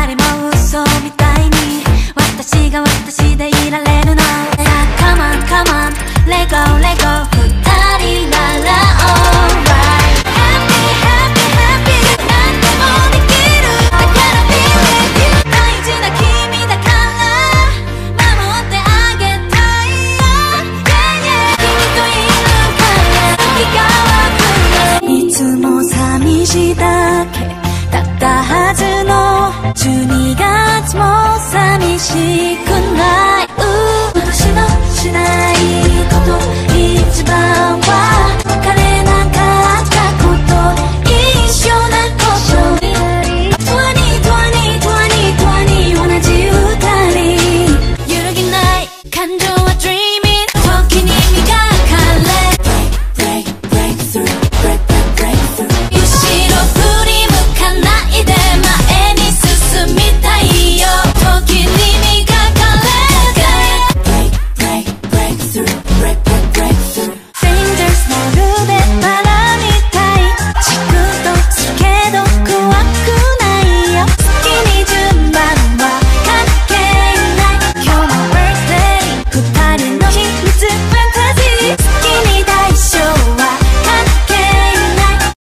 りも嘘みたいに私が私でいられるの。さあ Come on come on Let go let go 二人なら alright Happy happy happy 何でもできるだから Be with you 大事な君だから守ってあげたいよ Yeah yeah 君といるから気が湧くよ。いつも寂しいだけだったはずの12月も寂しく